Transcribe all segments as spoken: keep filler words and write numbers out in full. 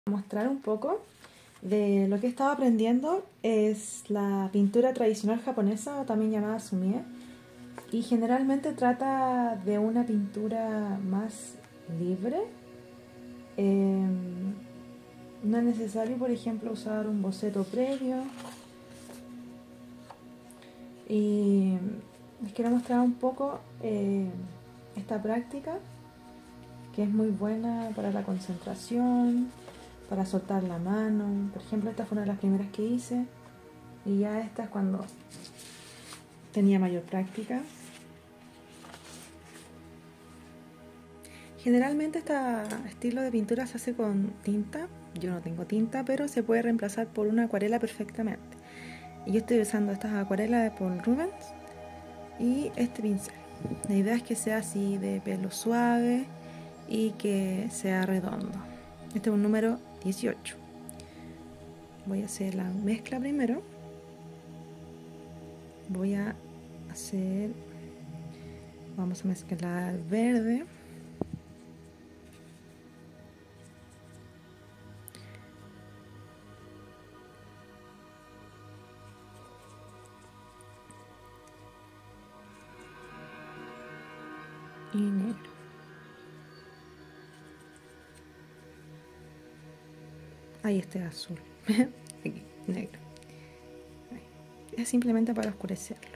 Mostrar un poco de lo que he estado aprendiendo. Es la pintura tradicional japonesa, o también llamada sumie, y generalmente trata de una pintura más libre. Eh, no es necesario, por ejemplo, usar un boceto previo. Y les quiero mostrar un poco eh, esta práctica, que es muy buena para la concentración, para soltar la mano. Por ejemplo, esta fue una de las primeras que hice, y ya esta es cuando tenía mayor práctica. Generalmente este estilo de pintura se hace con tinta. Yo no tengo tinta, pero se puede reemplazar por una acuarela perfectamente. Y yo estoy usando estas acuarelas de Paul Rubens y este pincel. La idea es que sea así de pelo suave y que sea redondo. Este es un número dieciocho. Voy a hacer la mezcla primero. Voy a hacer, vamos a mezclar verde, y negro. Ahí este azul. Aquí, negro. Es simplemente para oscurecerlo.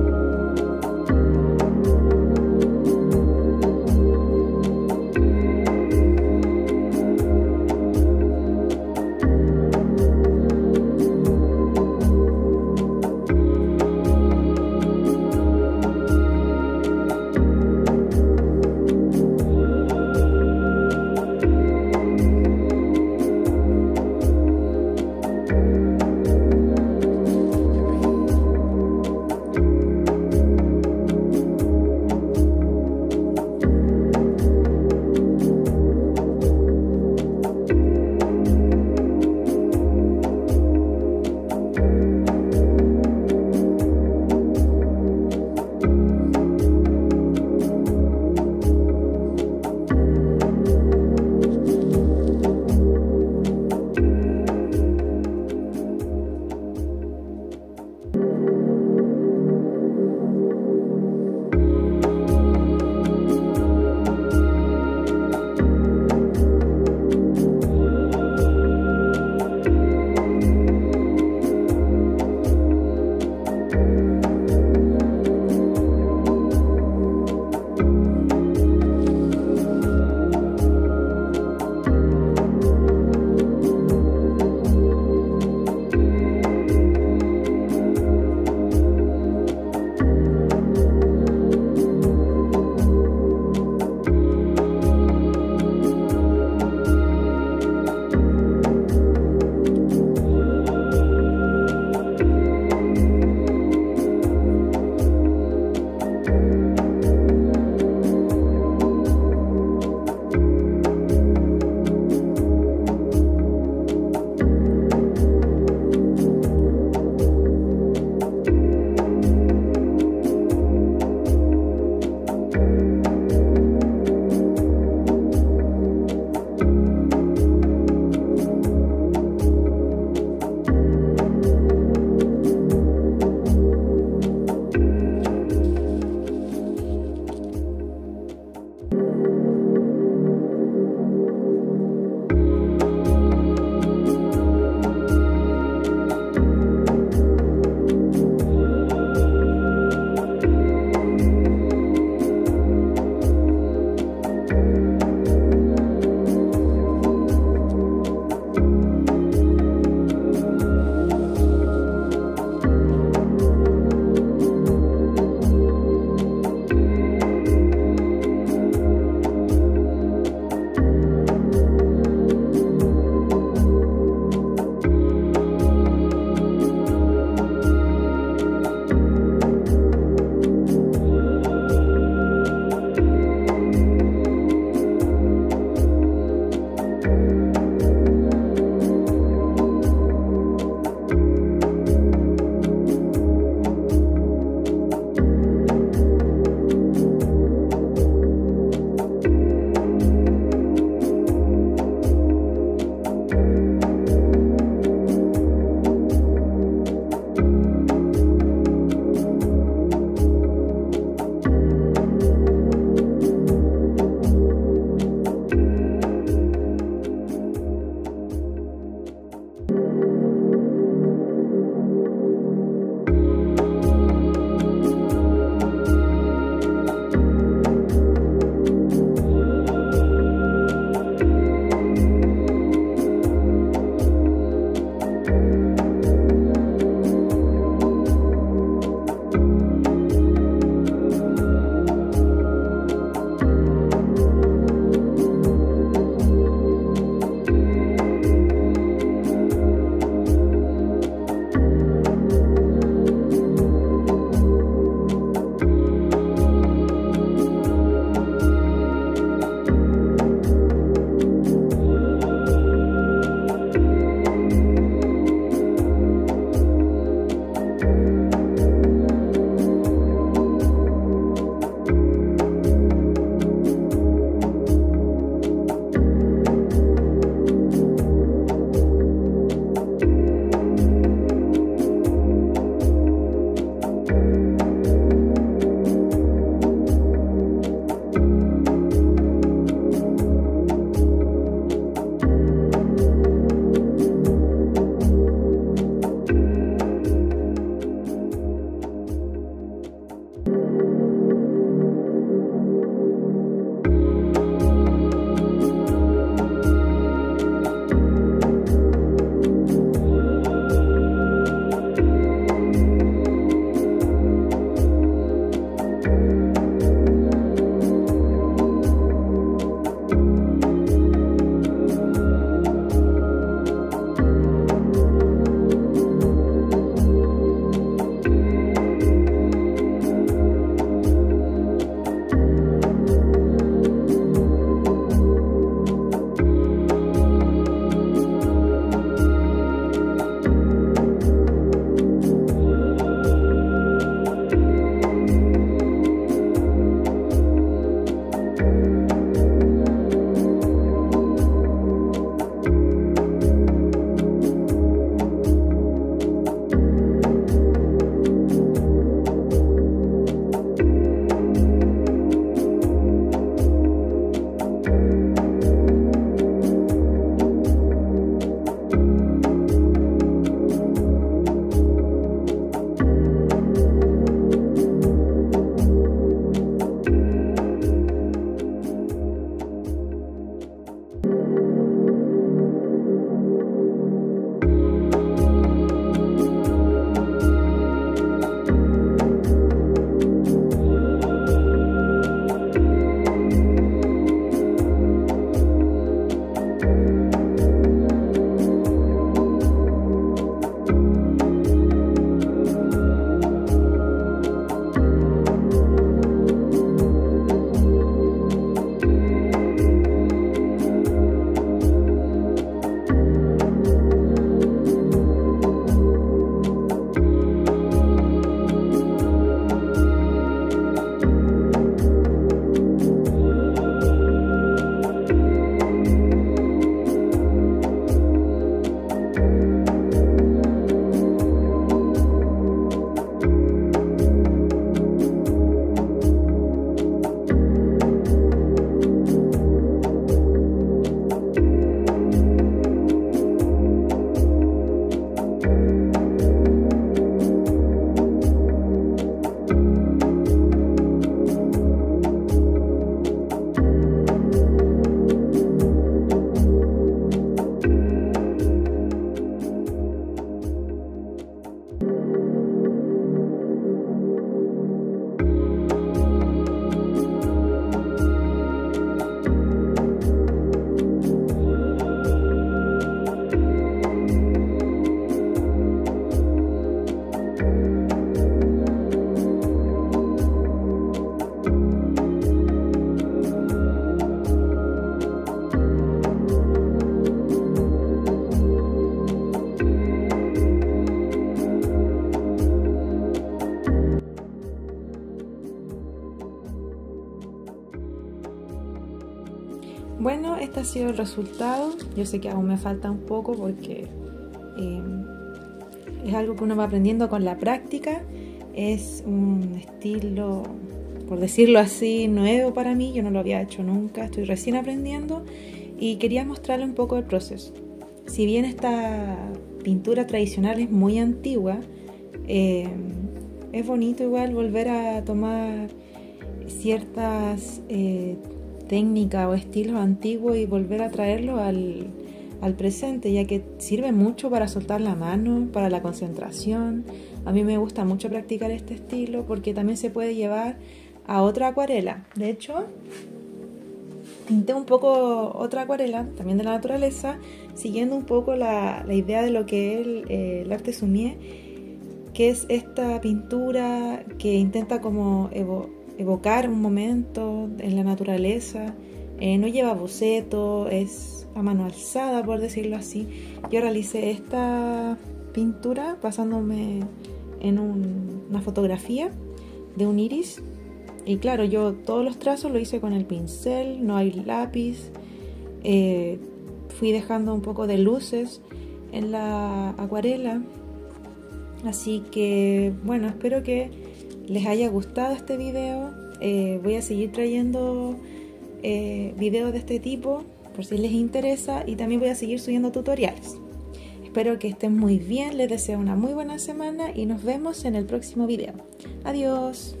bueno, este ha sido el resultado. Yo sé que aún me falta un poco porque eh, es algo que uno va aprendiendo con la práctica. Es un estilo, por decirlo así, nuevo para mí. Yo no lo había hecho nunca, estoy recién aprendiendo y quería mostrarle un poco el proceso. Si bien esta pintura tradicional es muy antigua, eh, es bonito igual volver a tomar ciertas eh, técnicas o estilos antiguos y volver a traerlos al, al presente, ya que sirve mucho para soltar la mano, para la concentración. A mí me gusta mucho practicar este estilo porque también se puede llevar a otra acuarela. De hecho, pinté un poco otra acuarela, también de la naturaleza, siguiendo un poco la, la idea de lo que es el, eh, el arte sumier, que es esta pintura que intenta como evo, evocar un momento en la naturaleza. Eh, no lleva boceto, es a mano alzada, por decirlo así. Yo realicé esta pintura basándome en un, una fotografía de un iris. Y claro, yo todos los trazos lo hice con el pincel, no hay lápiz. Eh, fui dejando un poco de luces en la acuarela. Así que, bueno, espero que les haya gustado este video. Eh, voy a seguir trayendo eh, videos de este tipo por si les interesa y también voy a seguir subiendo tutoriales. Espero que estén muy bien, les deseo una muy buena semana y nos vemos en el próximo video. Adiós.